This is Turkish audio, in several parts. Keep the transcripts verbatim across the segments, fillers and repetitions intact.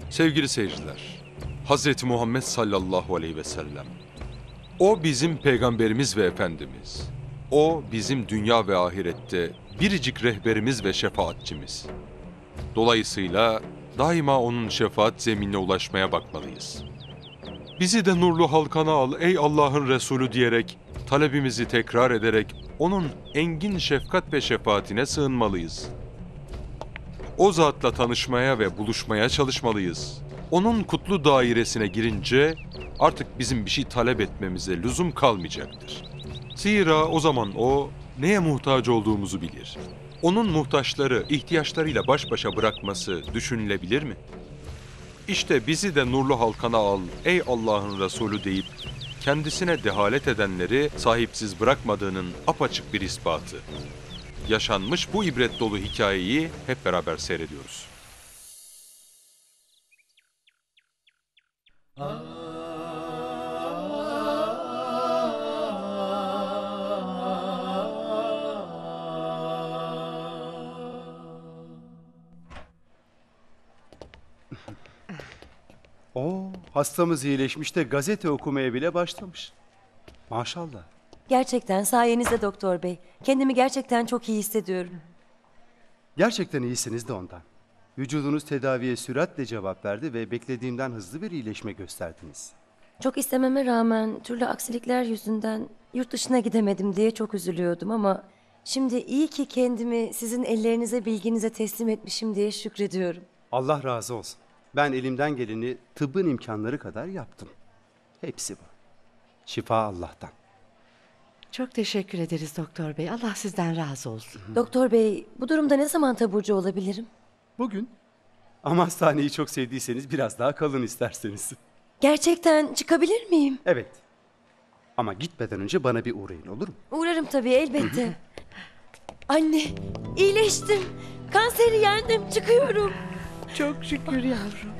Sevgili seyirciler, Hazreti Muhammed sallallahu aleyhi ve sellem, o bizim peygamberimiz ve efendimiz. O bizim dünya ve ahirette biricik rehberimiz ve şefaatçimiz. Dolayısıyla daima onun şefaat zeminine ulaşmaya bakmalıyız. Bizi de nurlu halkana al ey Allah'ın Resulü diyerek, talebimizi tekrar ederek onun engin şefkat ve şefaatine sığınmalıyız. O zatla tanışmaya ve buluşmaya çalışmalıyız. Onun kutlu dairesine girince artık bizim bir şey talep etmemize lüzum kalmayacaktır. Zira o zaman o neye muhtaç olduğumuzu bilir. Onun muhtaçları, ihtiyaçlarıyla baş başa bırakması düşünülebilir mi? İşte bizi de nurlu halkana al ey Allah'ın Resulü deyip kendisine dehalet edenleri sahipsiz bırakmadığının apaçık bir ispatı. Yaşanmış bu ibret dolu hikayeyi hep beraber seyrediyoruz. Oo, hastamız iyileşmiş de gazete okumaya bile başlamış. Maşallah. Gerçekten sayenizde doktor bey. Kendimi gerçekten çok iyi hissediyorum. Gerçekten iyisiniz de ondan. Vücudunuz tedaviye süratle cevap verdi ve beklediğimden hızlı bir iyileşme gösterdiniz. Çok istememe rağmen türlü aksilikler yüzünden yurt dışına gidemedim diye çok üzülüyordum ama şimdi iyi ki kendimi sizin ellerinize, bilginize teslim etmişim diye şükrediyorum. Allah razı olsun. Ben elimden geleni tıbbın imkanları kadar yaptım. Hepsi bu. Şifa Allah'tan. Çok teşekkür ederiz doktor bey. Allah sizden razı olsun. Doktor bey, bu durumda ne zaman taburcu olabilirim? Bugün. Ama hastaneyi çok sevdiyseniz biraz daha kalın isterseniz. Gerçekten çıkabilir miyim? Evet. Ama gitmeden önce bana bir uğrayın, olur mu? Uğrarım tabii, elbette. Anne, iyileştim. Kanseri yendim, çıkıyorum. Çok şükür yavrum.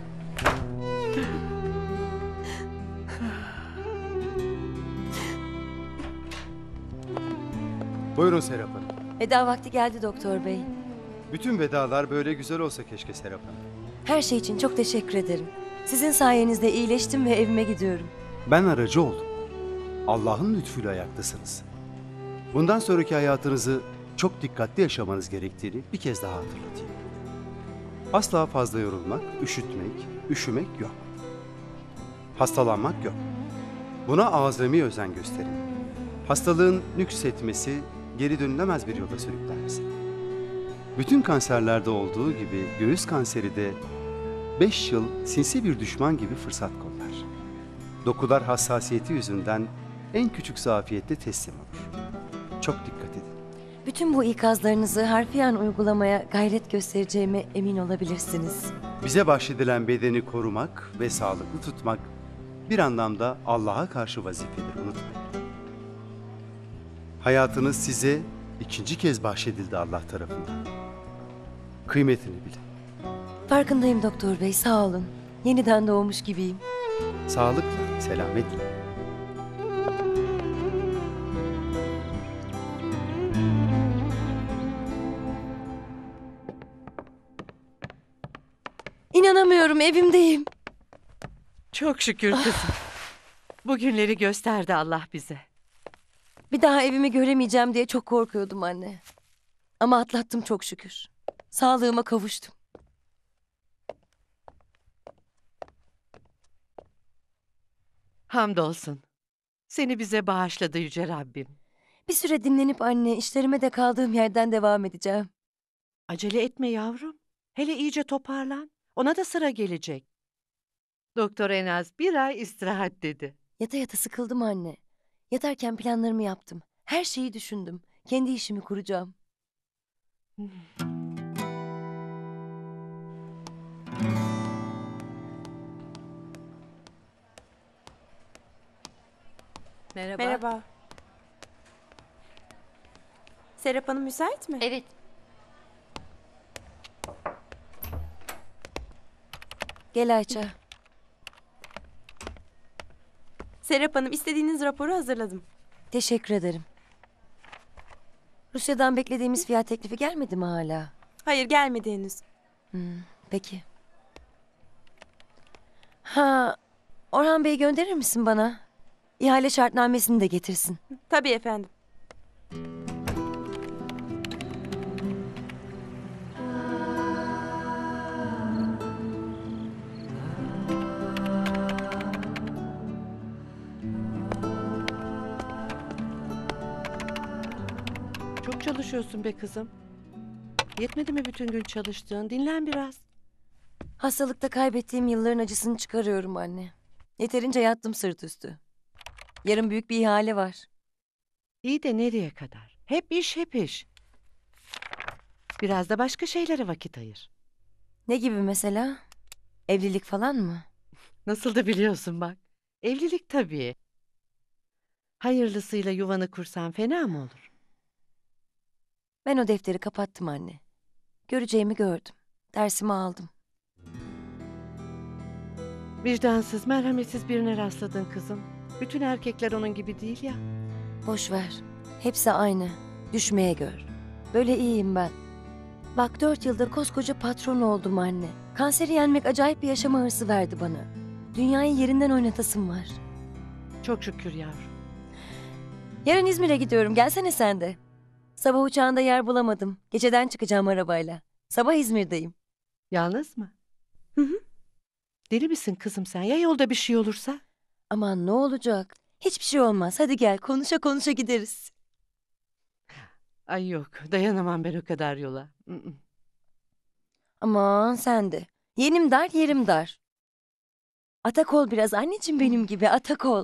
Buyurun Serap Hanım. Veda vakti geldi doktor bey. Bütün vedalar böyle güzel olsa keşke Serap Hanım. Her şey için çok teşekkür ederim. Sizin sayenizde iyileştim ve evime gidiyorum. Ben aracı oldum. Allah'ın lütfuyla ayaktasınız. Bundan sonraki hayatınızı çok dikkatli yaşamanız gerektiğini bir kez daha hatırlatayım. Asla fazla yorulmak, üşütmek, üşümek yok. Hastalanmak yok. Buna azami özen gösterin. Hastalığın nüksetmesi geri dönülemez bir yola sürüklenmesi. Bütün kanserlerde olduğu gibi göğüs kanseri de beş yıl sinsi bir düşman gibi fırsat kollar. Dokular hassasiyeti yüzünden en küçük zafiyette teslim olur. Çok dikkat edin. Bütün bu ikazlarınızı harfiyen uygulamaya gayret göstereceğime emin olabilirsiniz. Bize bahşedilen bedeni korumak ve sağlıklı tutmak bir anlamda Allah'a karşı vazifedir, unutmayın. Hayatınız size ikinci kez bahşedildi Allah tarafından. Kıymetini bilin. Farkındayım doktor bey, sağ olun. Yeniden doğmuş gibiyim. Sağlıkla, selametle. İnanamıyorum, evimdeyim. Çok şükür kızım. Bugünleri gösterdi Allah bize. Bir daha evimi göremeyeceğim diye çok korkuyordum anne. Ama atlattım çok şükür. Sağlığıma kavuştum. Hamdolsun. Seni bize bağışladı Yüce Rabbim. Bir süre dinlenip anne, işlerime de kaldığım yerden devam edeceğim. Acele etme yavrum. Hele iyice toparlan. Ona da sıra gelecek. Doktor en az bir ay istirahat dedi. Yata yata sıkıldım anne. Yatarken planlarımı yaptım. Her şeyi düşündüm. Kendi işimi kuracağım. Merhaba. Merhaba. Serap Hanım müsait mi? Evet. Gel Ayça. Serap Hanım, istediğiniz raporu hazırladım. Teşekkür ederim. Rusya'dan beklediğimiz fiyat teklifi gelmedi mi hala? Hayır, gelmedi henüz. Hmm, peki. Ha, Orhan Bey gönderir misin bana? İhale şartnamesini de getirsin. Tabii efendim. Çok çalışıyorsun be kızım. Yetmedi mi bütün gün çalıştığın? Dinlen biraz. Hastalıkta kaybettiğim yılların acısını çıkarıyorum anne. Yeterince yattım sırt üstü. Yarın büyük bir ihale var. İyi de nereye kadar? Hep iş, hep iş. Biraz da başka şeylere vakit ayır. Ne gibi mesela? Evlilik falan mı? Nasıl da biliyorsun bak. Evlilik tabii. Hayırlısıyla yuvanı kursan fena mı olur? Ben o defteri kapattım anne. Göreceğimi gördüm. Dersimi aldım. Vicdansız, merhametsiz birine rastladın kızım. Bütün erkekler onun gibi değil ya. Boş ver. Hepsi aynı. Düşmeye gör. Böyle iyiyim ben. Bak dört yılda koskoca patron oldum anne. Kanseri yenmek acayip bir yaşama hırsı verdi bana. Dünyayı yerinden oynatasım var. Çok şükür yavrum. Yarın İzmir'e gidiyorum. Gelsene sen de. Sabah uçağında yer bulamadım. Geceden çıkacağım arabayla. Sabah İzmir'deyim. Yalnız mı? Hı hı. Deli misin kızım sen? Ya yolda bir şey olursa? Aman ne olacak? Hiçbir şey olmaz. Hadi gel konuşa konuşa gideriz. Ay yok, dayanamam ben o kadar yola. Mm-mm. Aman sen de. Yenim dar yerim dar. Atak ol biraz anneciğim benim gibi atak ol.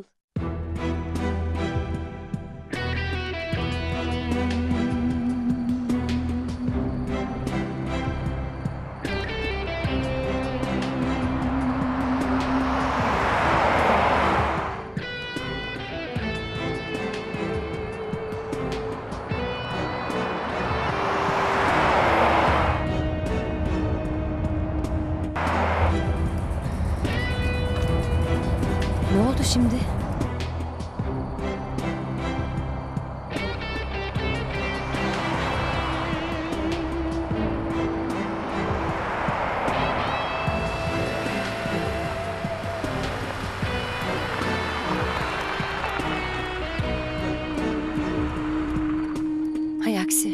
Ne oldu şimdi? Hay aksi.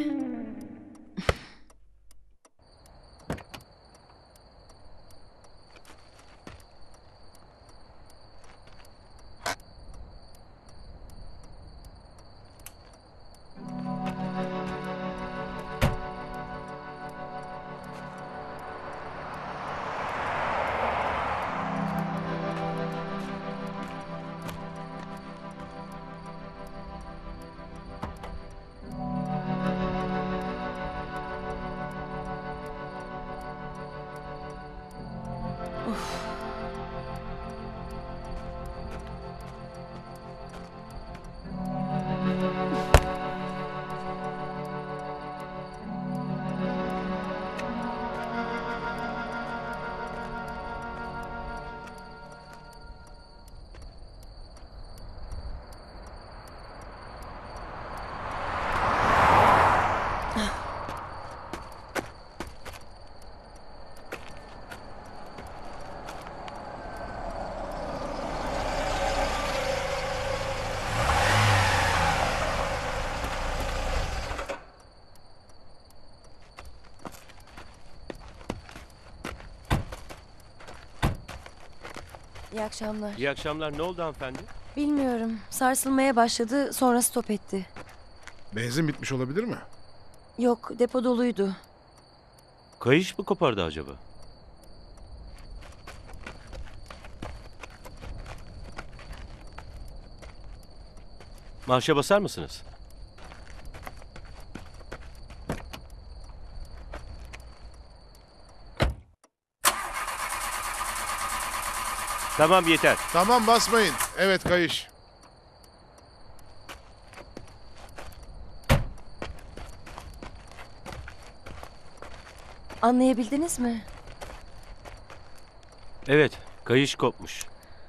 İyi akşamlar. İyi akşamlar. Ne oldu hanımefendi? Bilmiyorum. Sarsılmaya başladı, sonra stop etti. Benzin bitmiş olabilir mi? Yok, depo doluydu. Kayış mı kopardı acaba? Marşa basar mısınız? Tamam yeter. Tamam basmayın. Evet kayış. Anlayabildiniz mi? Evet, kayış kopmuş.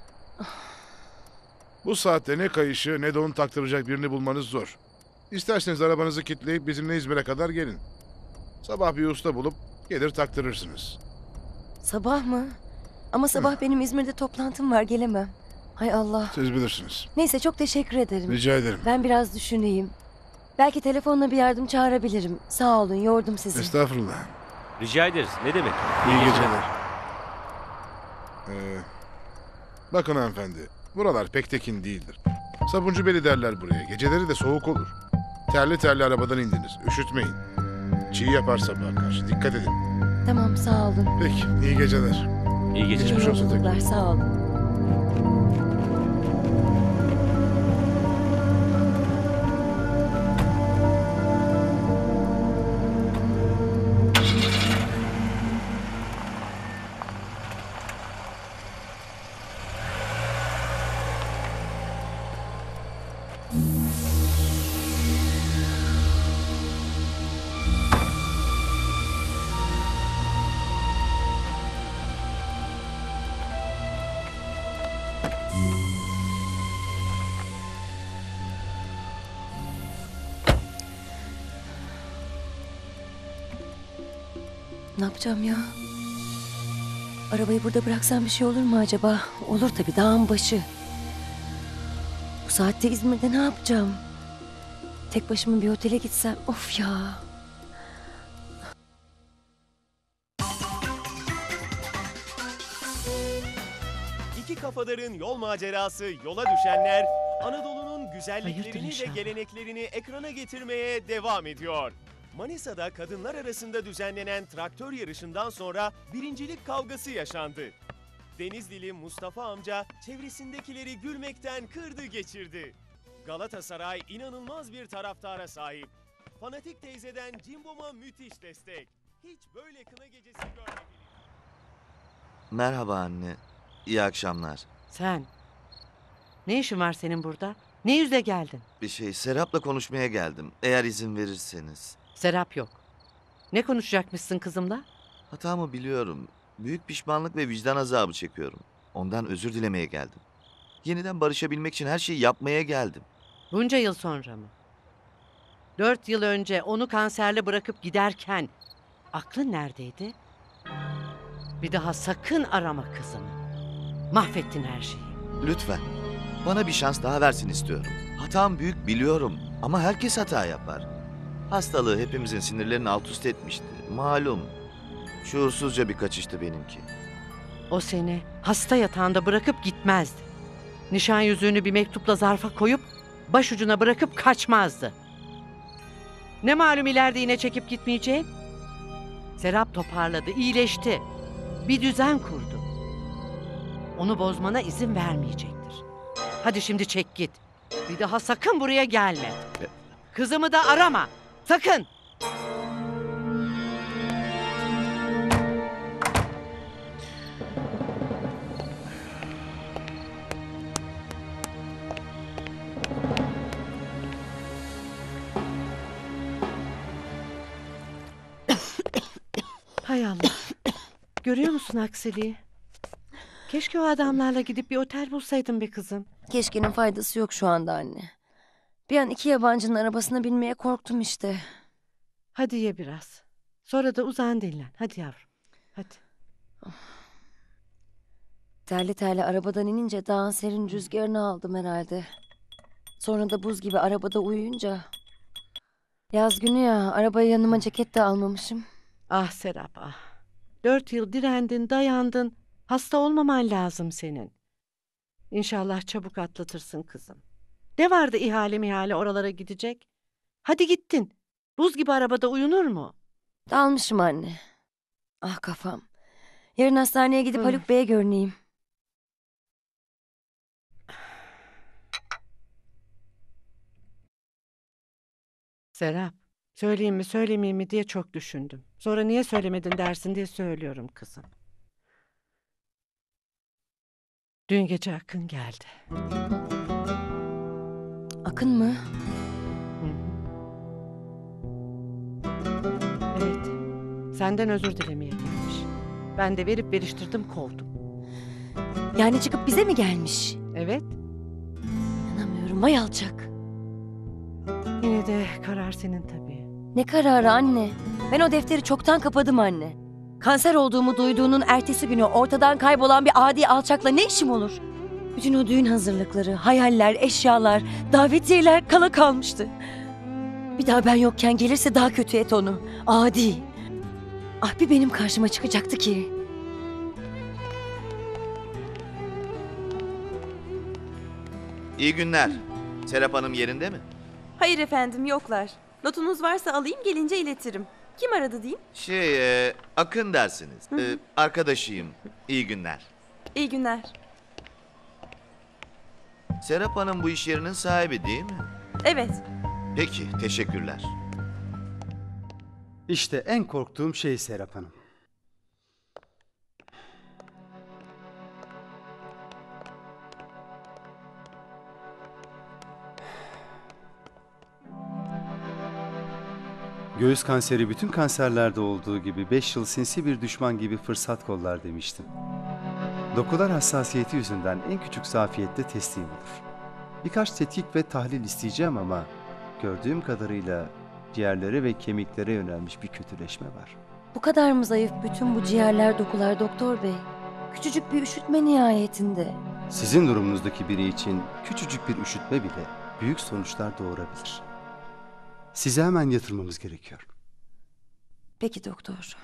Bu saatte ne kayışı ne de onu taktıracak birini bulmanız zor. İsterseniz arabanızı kilitleyip bizimle İzmir'e kadar gelin. Sabah bir usta bulup gelir taktırırsınız. Sabah mı? Ama sabah benim İzmir'de toplantım var, gelemem. Hay Allah. Siz bilirsiniz. Neyse, çok teşekkür ederim. Rica ederim. Ben biraz düşüneyim. Belki telefonla bir yardım çağırabilirim. Sağ olun, yordum sizi. Estağfurullah. Rica ederiz. Ne demek? İyi geceler. Ee, bakın hanımefendi, buralar pek tekin değildir. Sabuncu derler buraya. Geceleri de soğuk olur. Terli terli arabadan indiniz. Üşütmeyin. Çiğ yapar sabaha karşı. Dikkat edin. Tamam, sağ olun. Peki, iyi geceler. İyi geceler. Geçmiş olsun tekrar. Yolculuklar, sağ olun. Ne yapacağım ya? Arabayı burada bıraksam bir şey olur mu acaba? Olur tabii, dağın başı. Bu saatte İzmir'de ne yapacağım? Tek başıma bir otele gitsem, of ya. İki kafadarın yol macerası, yola düşenler Anadolu'nun güzelliklerini Hayırdır ve inşallah. geleneklerini ekrana getirmeye devam ediyor. Manisa'da kadınlar arasında düzenlenen traktör yarışından sonra birincilik kavgası yaşandı. Denizlili Mustafa amca çevresindekileri gülmekten kırdı geçirdi. Galatasaray inanılmaz bir taraftara sahip. Fanatik teyzeden Cimbom'a müthiş destek. Hiç böyle kına gecesi görmedik. Merhaba anne. İyi akşamlar. Sen. Ne işin var senin burada? Ne yüzle geldin? Bir şey Serap'la konuşmaya geldim. Eğer izin verirseniz. Serap yok. Ne konuşacakmışsın kızımla? Hatamı biliyorum. Büyük pişmanlık ve vicdan azabı çekiyorum. Ondan özür dilemeye geldim. Yeniden barışabilmek için her şeyi yapmaya geldim. Bunca yıl sonra mı? Dört yıl önce onu kanserle bırakıp giderken aklın neredeydi? Bir daha sakın arama kızımı. Mahvettin her şeyi. Lütfen. Bana bir şans daha versin istiyorum. Hatam büyük biliyorum ama herkes hata yapar. Hastalığı hepimizin sinirlerini alt üst etmişti. Malum. Şuursuzca bir kaçıştı benimki. O seni hasta yatağında bırakıp gitmezdi. Nişan yüzüğünü bir mektupla zarfa koyup başucuna bırakıp kaçmazdı. Ne malum ileride yine çekip gitmeyeceğim? Serap toparladı, iyileşti. Bir düzen kurdu. Onu bozmana izin vermeyecektir. Hadi şimdi çek git. Bir daha sakın buraya gelme. Kızımı da arama. Sakın. Hay Allah. Görüyor musun aksiliği? Keşke o adamlarla gidip bir otel bulsaydın be kızım. Keşkenin faydası yok şu anda anne. Bir an iki yabancının arabasına binmeye korktum işte. Hadi ye biraz. Sonra da uzan dinlen. Hadi yavrum. Hadi. Terli terli arabadan inince dağın serin rüzgarını aldım herhalde. Sonra da buz gibi arabada uyuyunca. Yaz günü ya, arabaya yanıma ceket de almamışım. Ah Serap ah. Dört yıl direndin, dayandın. Hasta olmaman lazım senin. İnşallah çabuk atlatırsın kızım. Ne vardı ihale mihale oralara gidecek? Hadi gittin. Buz gibi arabada uyunur mu? Dalmışım anne. Ah kafam. Yarın hastaneye gidip Hı. Haluk Bey'e görüneyim. Serap, söyleyeyim mi söylemeyeyim mi diye çok düşündüm. Sonra niye söylemedin dersin diye söylüyorum kızım. Dün gece Akın geldi. Akın mı? Hı hı. Evet, senden özür dilemeye gelmiş. Ben de verip veriştirdim, kovdum. Yani çıkıp bize mi gelmiş? Evet, İnanamıyorum, vay alçak. yine de karar senin tabii. Ne kararı anne? Ben o defteri çoktan kapadım anne. Kanser olduğumu duyduğunun ertesi günü ortadan kaybolan bir adi alçakla ne işim olur? Bütün o düğün hazırlıkları, hayaller, eşyalar, davetiyeler kala kalmıştı. Bir daha ben yokken gelirse daha kötü et onu. Adi. Ah bir benim karşıma çıkacaktı ki. İyi günler. Serap Hanım yerinde mi? Hayır efendim, yoklar. Notunuz varsa alayım, gelince iletirim. Kim aradı diyeyim? Şey, e, Akın dersiniz. E, arkadaşıyım. İyi günler. İyi günler. Serap Hanım bu iş yerinin sahibi değil mi? Evet. Peki, teşekkürler. İşte en korktuğum şey Serap Hanım. Göğüs kanseri bütün kanserlerde olduğu gibi beş yıl sinsi bir düşman gibi fırsat kollar demiştim. Dokular hassasiyeti yüzünden en küçük zafiyette teslim olur. Birkaç tetkik ve tahlil isteyeceğim ama gördüğüm kadarıyla ciğerlere ve kemiklere yönelmiş bir kötüleşme var. Bu kadar mı zayıf bütün bu ciğerler, dokular doktor bey? Küçücük bir üşütme nihayetinde. Sizin durumunuzdaki biri için küçücük bir üşütme bile büyük sonuçlar doğurabilir. Sizi hemen yatırmamız gerekiyor. Peki doktor.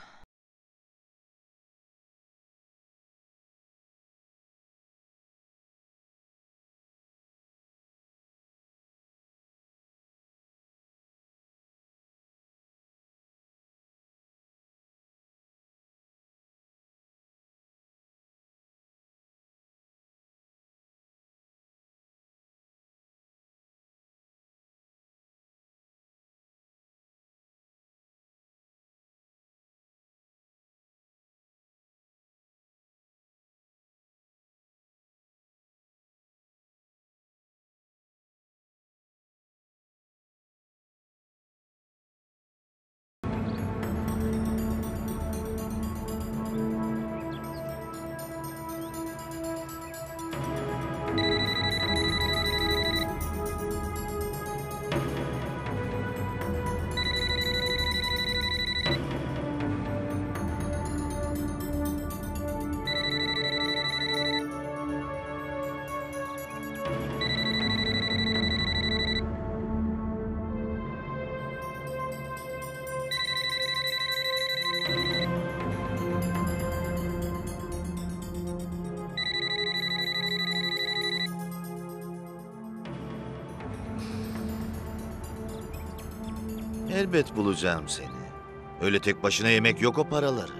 Elbet bulacağım seni. Öyle tek başına yemek yok o paraları.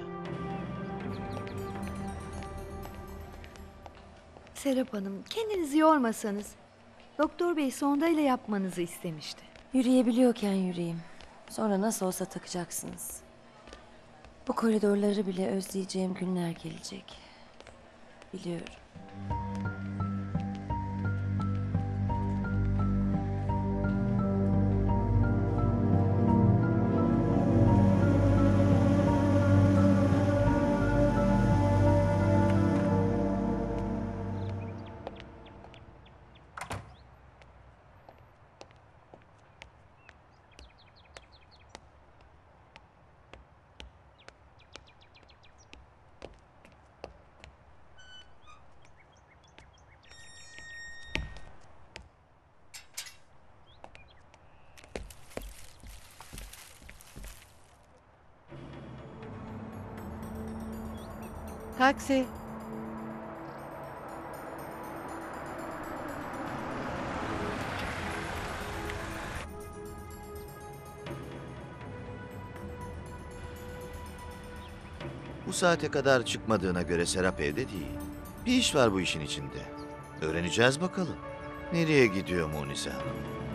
Serap Hanım, kendinizi yormasanız. Doktor Bey sondayla yapmanızı istemişti. Yürüyebiliyorken yürüyeyim. Sonra nasıl olsa takacaksınız. Bu koridorları bile özleyeceğim günler gelecek. Biliyorum. Taksi. Bu saate kadar çıkmadığına göre Serap evde değil. Bir iş var bu işin içinde. Öğreneceğiz bakalım. Nereye gidiyor Munise Hanım?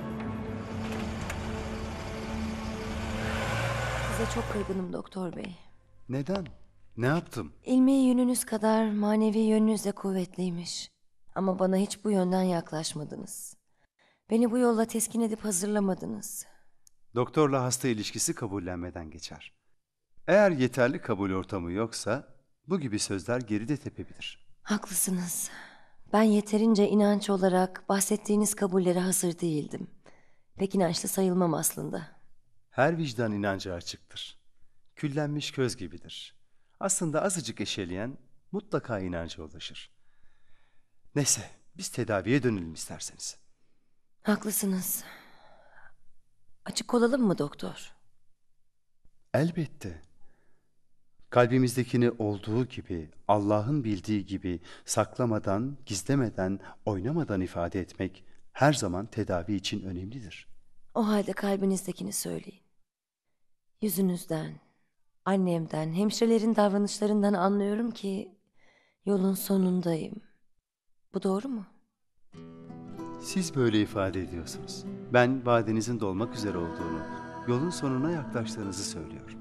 Size çok kırgınım doktor bey. Neden? Ne yaptım? İlmi yönünüz kadar manevi yönünüz de kuvvetliymiş. Ama bana hiç bu yönden yaklaşmadınız. Beni bu yolla teskin edip hazırlamadınız. Doktorla hasta ilişkisi kabullenmeden geçer. Eğer yeterli kabul ortamı yoksa bu gibi sözler geride tepebilir. Haklısınız. Ben yeterince inanç olarak bahsettiğiniz kabullere hazır değildim. Pek inançlı sayılmam aslında. Her vicdan inancı açıktır. Küllenmiş köz gibidir. Aslında azıcık eşeleyen mutlaka inanca ulaşır. Neyse, biz tedaviye dönelim isterseniz. Haklısınız. Açık olalım mı doktor? Elbette. Kalbimizdekini olduğu gibi, Allah'ın bildiği gibi saklamadan, gizlemeden, oynamadan ifade etmek her zaman tedavi için önemlidir. O halde kalbinizdekini söyleyin. Yüzünüzden, annemden, hemşirelerin davranışlarından anlıyorum ki yolun sonundayım. Bu doğru mu? Siz böyle ifade ediyorsunuz. Ben vadenizin dolmak üzere olduğunu, yolun sonuna yaklaştığınızı söylüyorum.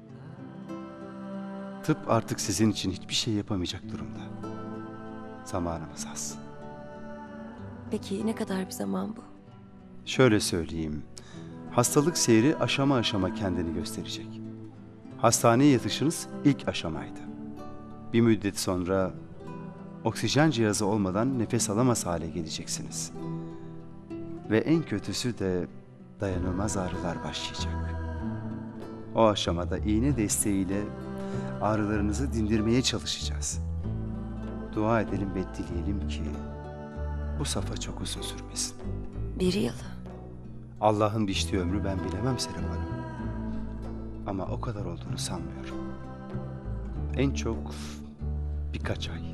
Tıp artık sizin için hiçbir şey yapamayacak durumda. Zamanımız az. Peki ne kadar bir zaman bu? Şöyle söyleyeyim. Hastalık seyri aşama aşama kendini gösterecek. Hastaneye yatışınız ilk aşamaydı. Bir müddet sonra oksijen cihazı olmadan nefes alamaz hale geleceksiniz. Ve en kötüsü de dayanılmaz ağrılar başlayacak. O aşamada iğne desteğiyle ağrılarınızı dindirmeye çalışacağız. Dua edelim ve dileyelim ki bu safha çok uzun sürmesin. Bir yıl. Allah'ın biçtiği ömrü ben bilemem Serap Hanım. Ama o kadar olduğunu sanmıyorum. En çok birkaç ay.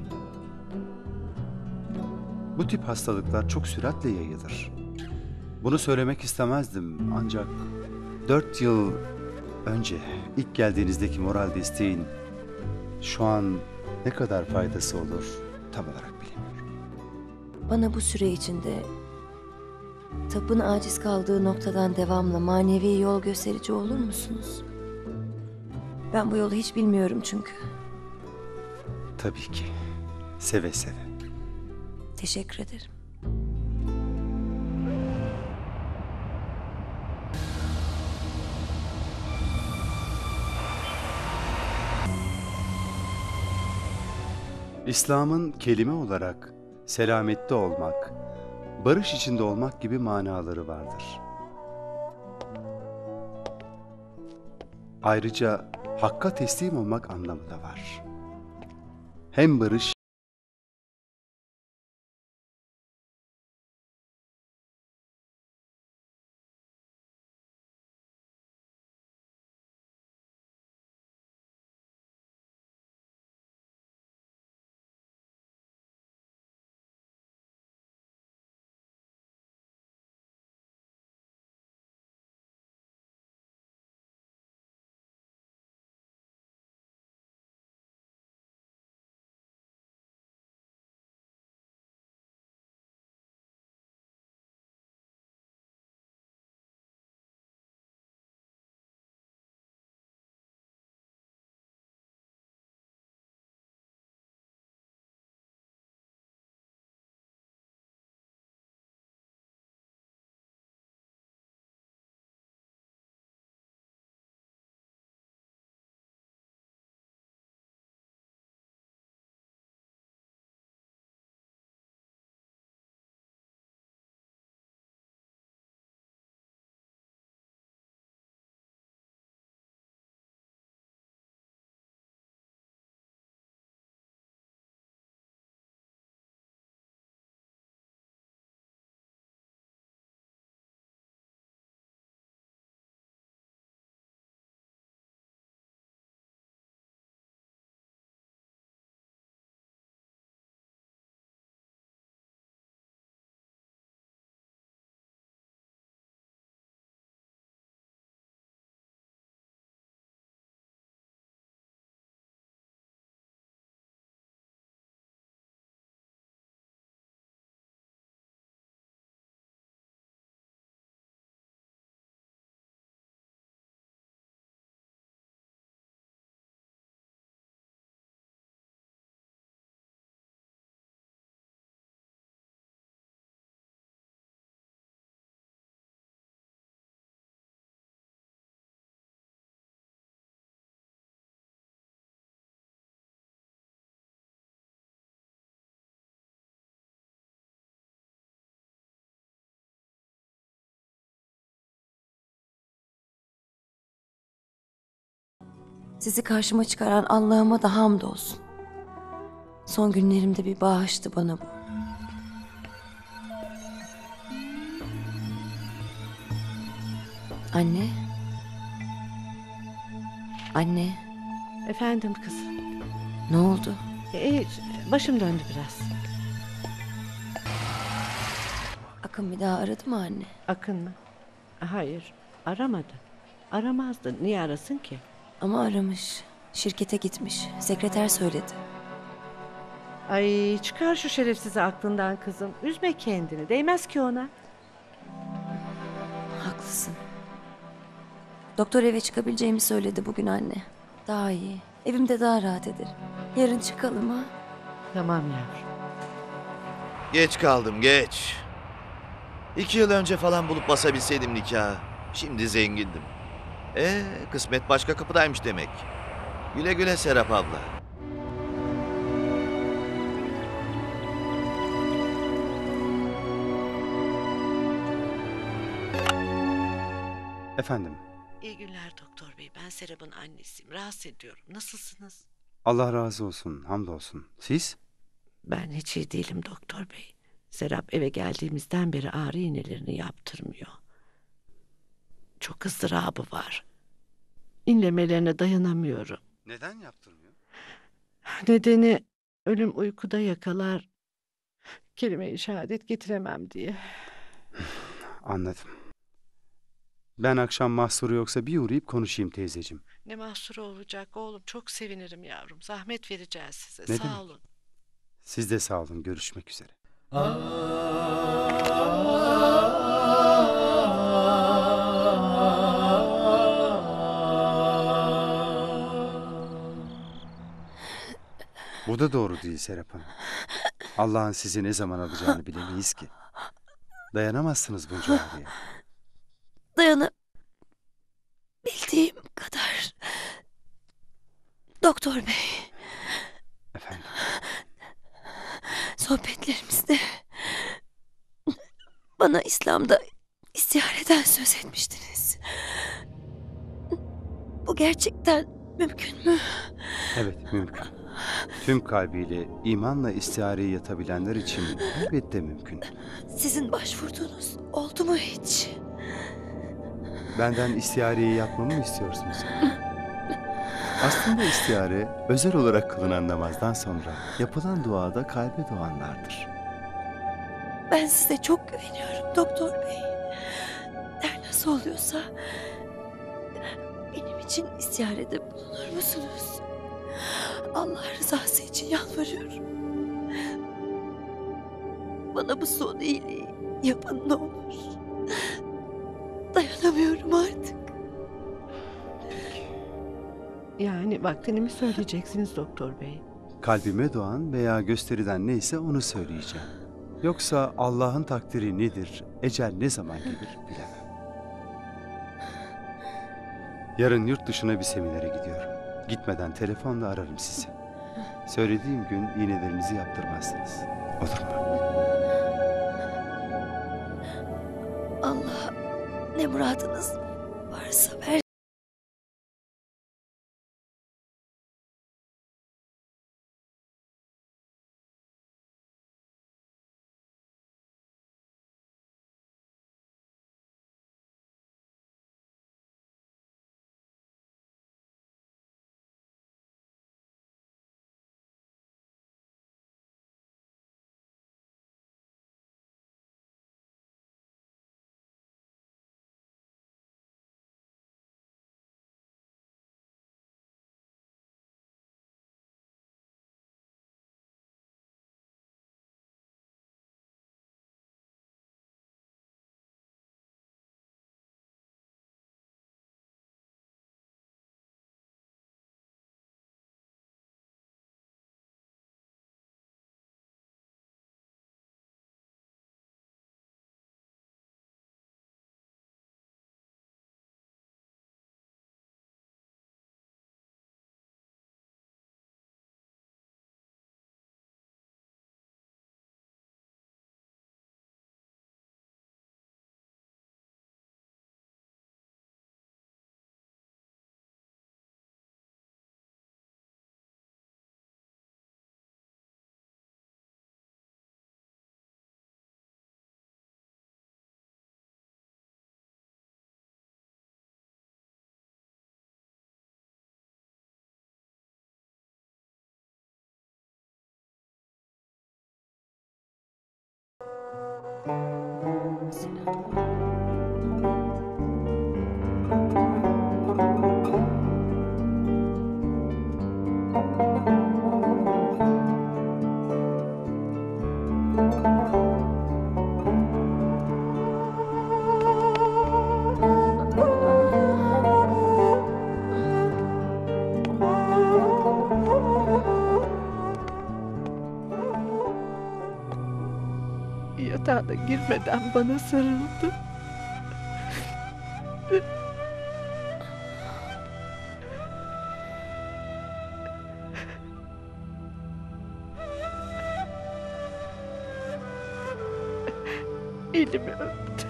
Bu tip hastalıklar çok süratle yayılır. Bunu söylemek istemezdim ancak dört yıl önce ilk geldiğinizdeki moral desteğin şu an ne kadar faydası olur tam olarak bilemiyorum. Bana bu süre içinde tıbbın aciz kaldığı noktadan devamlı manevi yol gösterici olur musunuz? Ben bu yolu hiç bilmiyorum çünkü. Tabii ki. Seve seve. Teşekkür ederim. İslam'ın kelime olarak selamette olmak, barış içinde olmak gibi manaları vardır. Ayrıca hakka teslim olmak anlamı da var. Hem barış Sizi karşıma çıkaran Allah'ıma da hamdolsun. Son günlerimde bir bağıştı bana bu. Anne. Anne, Efendim kızım. ne oldu? E, hiç, başım döndü biraz. Akın bir daha aradı mı anne? Akın mı? Hayır, aramadı. Aramazdı. Niye arasın ki? Ama aramış. Şirkete gitmiş. Sekreter söyledi. Ay çıkar şu şerefsizi aklından kızım. Üzme kendini. Değmez ki ona. Haklısın. Doktor eve çıkabileceğimi söyledi bugün anne. Daha iyi. Evimde daha rahat ederim. Yarın çıkalım ha. Tamam yavrum. Geç kaldım geç. İki yıl önce falan bulup basabilseydim nikahı. Şimdi zengindim. Ee, kısmet başka kapıdaymış demek. Güle güle Serap abla. Efendim, İyi günler doktor bey. Ben Serap'ın annesiyim. Rahatsız ediyorum. Nasılsınız? Allah razı olsun, hamdolsun. Siz? Ben hiç iyi değilim doktor bey. Serap eve geldiğimizden beri ağrı iğnelerini yaptırmıyor. Çok ızdırabı var. İnlemelerine dayanamıyorum. Neden yaptırmıyor? Nedeni ölüm uykuda yakalar. Kelime-i şehadet getiremem diye. Anladım. Ben akşam mahsuru yoksa bir uğrayıp konuşayım teyzeciğim. Ne mahsuru olacak oğlum. Çok sevinirim yavrum. Zahmet vereceğiz size. Ne Sağ demek? olun. Siz de sağ olun, görüşmek üzere. Bu da doğru değil Serap Hanım. Allah'ın sizi ne zaman alacağını bilemeyiz ki. Dayanamazsınız bunca ağrıya. Dayanı bildiğim kadar. Doktor bey, Efendim, sohbetlerimizde bana İslam'da istihareden söz etmiştiniz. Bu gerçekten mümkün mü? evet mümkün. Tüm kalbiyle, imanla istihareye yatabilenler için elbette mümkün. Sizin başvurduğunuz oldu mu hiç? Benden istihareyi yapmamı mı istiyorsunuz? Aslında istihare özel olarak kılınan namazdan sonra yapılan duada kalbe doğanlardır. Ben size çok güveniyorum doktor bey. Her nasıl oluyorsa benim için istiharede bulunur musunuz? Allah rızası için yalvarıyorum. Bana bu son iyiliği yapın ne olur. Dayanamıyorum artık. Yani vaktini mi söyleyeceksiniz doktor bey? Kalbime doğan veya gösteriden neyse onu söyleyeceğim. Yoksa Allah'ın takdiri nedir, ecel ne zaman gelir bilemem. Yarın yurt dışına bir seminere gidiyorum. Gitmeden telefonla ararım sizi. Söylediğim gün iğnelerinizi yaptırmazsınız. Olur mu? Allah ne muradınız varsa ver. Yatağına girmeden bana sarıldı. Elimi öptü.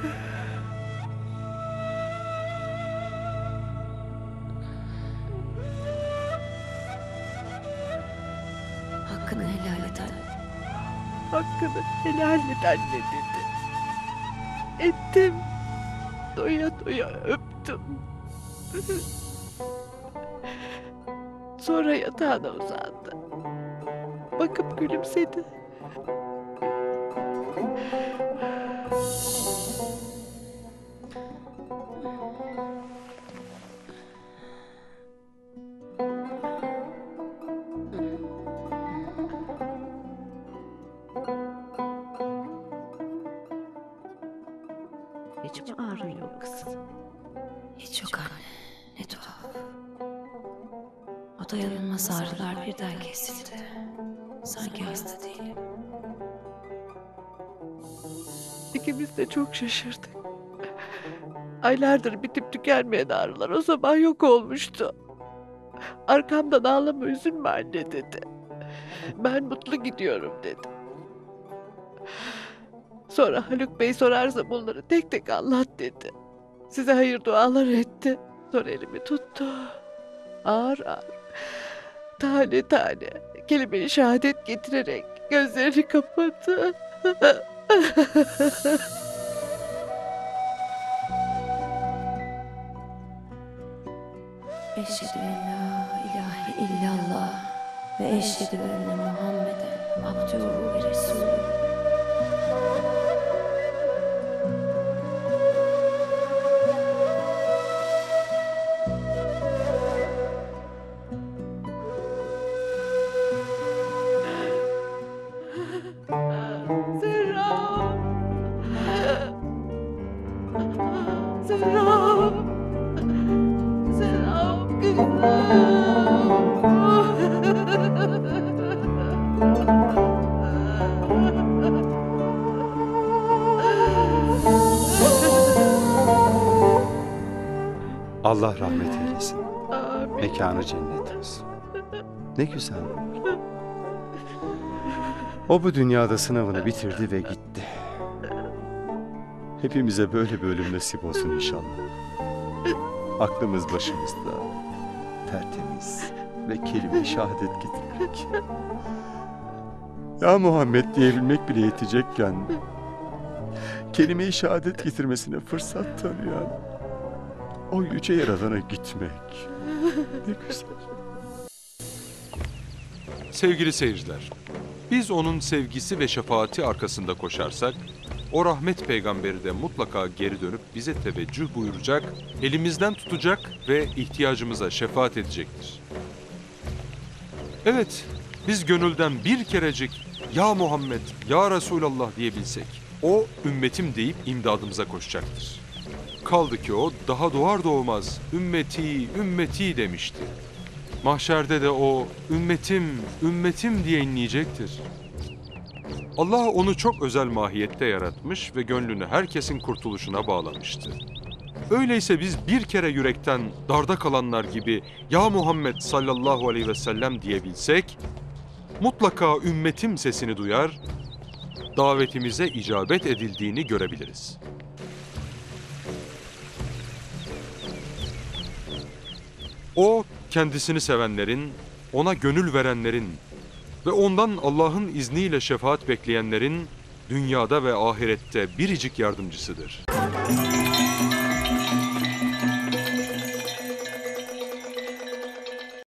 Hakkını helal et anne. Hakkını helal et anne dedi. Ettim. Doya doya öptüm. Sonra yatağına uzandı. Bakıp gülümsedi. Hiç mi ağrın yok kızım? Hiç yok anne. Ne tuhaf. O dayanılmaz ağrılar birden kesildi. Sanki hasta değilim. İkimiz de çok şaşırdık. Aylardır bitip tükenmeyen ağrılar o zaman yok olmuştu. Arkamdan ağlama, üzülme anne dedi. Ben mutlu gidiyorum dedi. Sonra Haluk Bey sorarsa bunları tek tek anlat dedi. Size hayır dualar etti. Sonra elimi tuttu. Ağır ağır, tane tane kelime-i şehadet getirerek gözlerini kapattı. Eşhedü en la ilahe illallah ve eşhedü enne Muhammeden abdühü ve resulü. Serap! Serap! Serap kızım! Allah rahmet eylesin. Amin. Mekanı cennet olsun. Ne güzel. O bu dünyada sınavını bitirdi ve gitti. Hepimize böyle bir ölüm nasip olsun inşallah. Aklımız başımızda, tertemiz ve kelime-i şehadet getirmek. Ya Muhammed diyebilmek bile yetecekken kelime-i şehadet getirmesine fırsat tanıyan o yüce yaradana gitmek ne güzel. Sevgili seyirciler, biz onun sevgisi ve şefaati arkasında koşarsak, o rahmet peygamberi de mutlaka geri dönüp bize teveccüh buyuracak, elimizden tutacak ve ihtiyacımıza şefaat edecektir. Evet, biz gönülden bir kerecik "Ya Muhammed, Ya Resulallah" diyebilsek, o ümmetim deyip imdadımıza koşacaktır. Kaldı ki o daha doğar doğmaz ümmeti, ümmeti demişti. Mahşerde de o ümmetim, ümmetim diye inleyecektir. Allah onu çok özel mahiyette yaratmış ve gönlünü herkesin kurtuluşuna bağlamıştı. Öyleyse biz bir kere yürekten darda kalanlar gibi "Ya Muhammed sallallahu aleyhi ve sellem" diyebilsek, mutlaka ümmetim sesini duyar, davetimize icabet edildiğini görebiliriz. O, kendisini sevenlerin, ona gönül verenlerin ve ondan Allah'ın izniyle şefaat bekleyenlerin dünyada ve ahirette biricik yardımcısıdır.